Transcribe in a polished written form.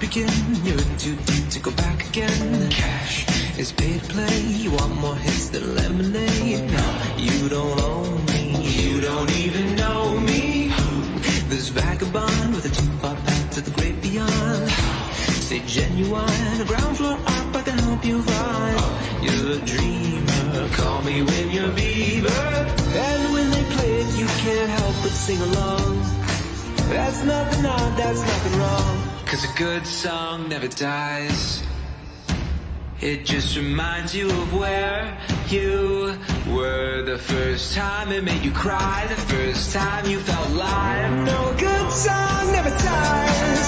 begin. You're in too deep to go back again. Cash is pay to play. You want more hits than lemonade. No, you don't own me. You don't even know me. This vagabond with a two-part path to the great beyond. Stay genuine, a ground floor up, I can help you find. You're a dreamer, call me when you're Bieber. And when they play it, you can't help but sing along. That's nothing odd, that's nothing wrong. 'Cause a good song never dies. It just reminds you of where you were the first time it made you cry, the first time you felt alive. No, a good song never dies.